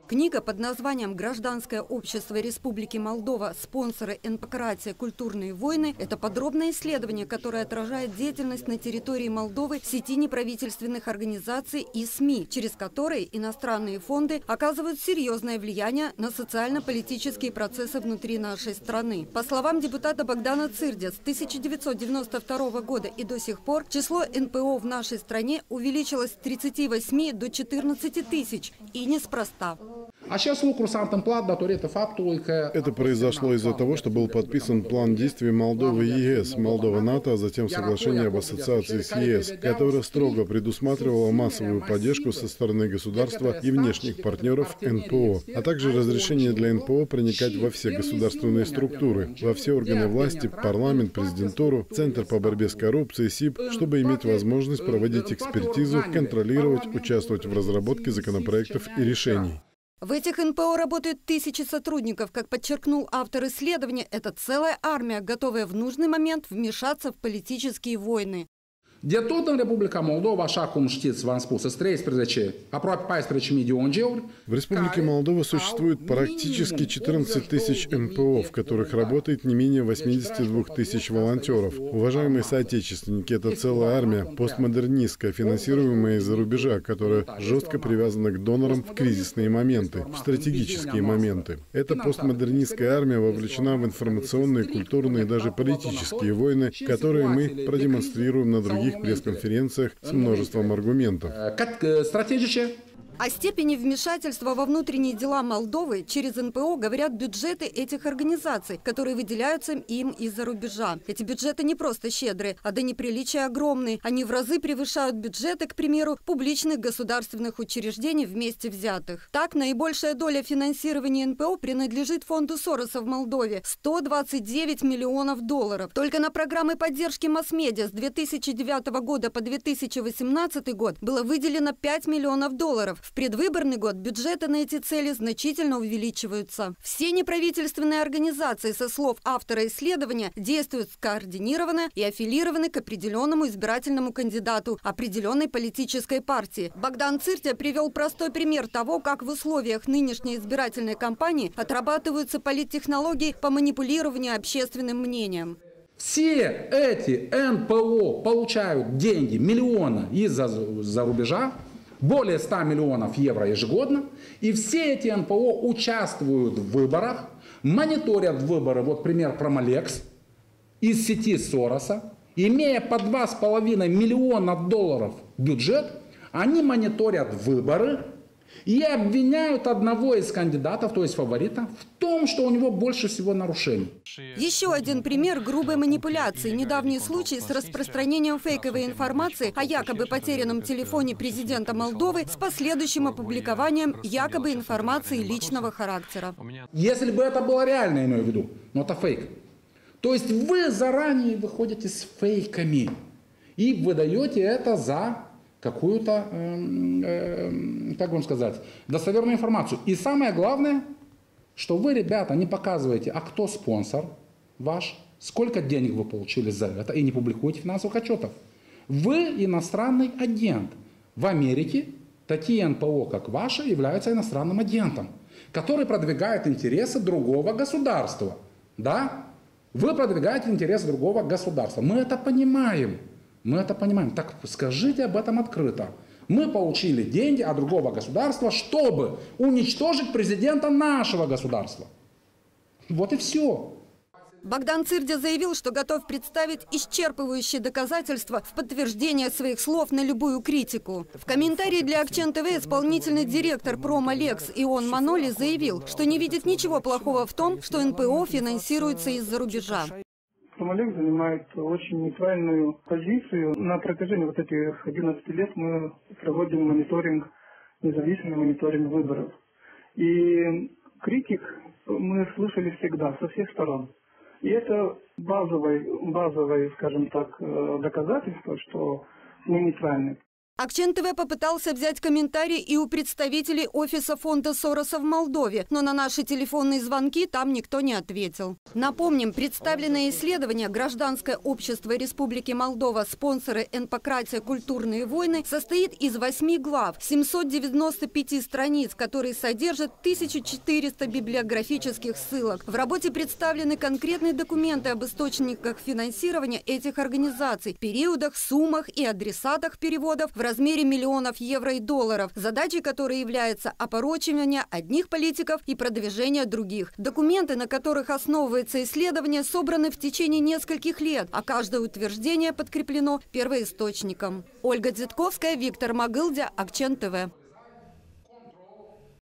Книга под названием «Гражданское общество Республики Молдова. Спонсоры НПК Культурные войны» – это подробное исследование, которое отражает деятельность на территории Молдовы сети неправительственных организаций и СМИ, через которые иностранные фонды оказывают серьезное влияние на социально-политические процессы внутри нашей страны. По словам депутата Богдана Цирдя, с 1992 года и до сих пор число НПО в нашей стране увеличилось с 38 до 14 тысяч, и неспроста. Это произошло из-за того, что был подписан план действий Молдовы и ЕС, Молдова-НАТО, а затем соглашение об ассоциации с ЕС, которое строго предусматривало массовую поддержку со стороны государства и внешних партнеров НПО, а также разрешение для НПО проникать во все государственные структуры, во все органы власти, парламент, президентуру, Центр по борьбе с коррупцией, СИП, чтобы иметь возможность проводить экспертизу, контролировать, участвовать в разработке законопроектов и решений. В этих НПО работают тысячи сотрудников. Как подчеркнул автор исследования, это целая армия, готовая в нужный момент вмешаться в политические войны. В Республике Молдова существует практически 14 тысяч НПО, в которых работает не менее 82 тысяч волонтеров. Уважаемые соотечественники, это целая армия, постмодернистская, финансируемая из-за рубежа, которая жестко привязана к донорам в кризисные моменты, в стратегические моменты. Эта постмодернистская армия вовлечена в информационные, культурные и даже политические войны, которые мы продемонстрируем на других пресс-конференциях с множеством аргументов. О степени вмешательства во внутренние дела Молдовы через НПО говорят бюджеты этих организаций, которые выделяются им из-за рубежа. Эти бюджеты не просто щедрые, а до неприличия огромные. Они в разы превышают бюджеты, к примеру, публичных государственных учреждений вместе взятых. Так, наибольшая доля финансирования НПО принадлежит фонду Сороса в Молдове – 129 миллионов долларов. Только на программы поддержки масс-медиа с 2009 года по 2018 год было выделено 5 миллионов долларов. В предвыборный год бюджеты на эти цели значительно увеличиваются. Все неправительственные организации, со слов автора исследования, действуют скоординированно и аффилированы к определенному избирательному кандидату определенной политической партии. Богдан Цирдя привел простой пример того, как в условиях нынешней избирательной кампании отрабатываются политтехнологии по манипулированию общественным мнением. Все эти НПО получают деньги, миллионы из-за рубежа, более 100 миллионов евро ежегодно, и все эти НПО участвуют в выборах, мониторят выборы, вот пример Промолекс, из сети Сороса, имея по 2,5 миллиона долларов бюджет, они мониторят выборы и обвиняют одного из кандидатов, то есть фаворита, в том, что у него больше всего нарушений. Еще один пример грубой манипуляции. Недавний случай с распространением фейковой информации о якобы потерянном телефоне президента Молдовы с последующим опубликованием якобы информации личного характера. Если бы это было реально, я имею в виду, но это фейк. То есть вы заранее выходите с фейками и выдаете это за какую-то, как вам сказать, достоверную информацию. И самое главное, что вы, ребята, не показываете, а кто спонсор ваш, сколько денег вы получили за это, и не публикуете финансовых отчетов. Вы иностранный агент. В Америке такие НПО, как ваши, являются иностранным агентом, который продвигает интересы другого государства. Да? Вы продвигаете интересы другого государства. Мы это понимаем. Мы это понимаем. Так скажите об этом открыто. Мы получили деньги от другого государства, чтобы уничтожить президента нашего государства. Вот и все. Богдан Цирдя заявил, что готов представить исчерпывающие доказательства в подтверждение своих слов на любую критику. В комментарии для Акчен ТВ исполнительный директор Промолекс Ион Маноли заявил, что не видит ничего плохого в том, что НПО финансируется из-за рубежа. Промолекс занимает очень нейтральную позицию. На протяжении вот этих 11 лет мы проводим мониторинг, независимый мониторинг выборов. И критик мы слышали всегда, со всех сторон. И это базовое, скажем так, доказательство, что мы нейтральны. Акчен ТВ попытался взять комментарий и у представителей офиса фонда Сороса в Молдове, но на наши телефонные звонки там никто не ответил. Напомним, представленное исследование «Гражданское общество Республики Молдова. Спонсоры энпократия. Культурные войны» состоит из 8 глав, 795 страниц, которые содержат 1400 библиографических ссылок. В работе представлены конкретные документы об источниках финансирования этих организаций, периодах, суммах и адресатах переводов в размере миллионов евро и долларов, задачей которой является опорочивание одних политиков и продвижение других. Документы, на которых основывается исследование, собраны в течение нескольких лет, а каждое утверждение подкреплено первоисточником. Ольга Дзитковская, Виктор Могылдя, Акчен ТВ.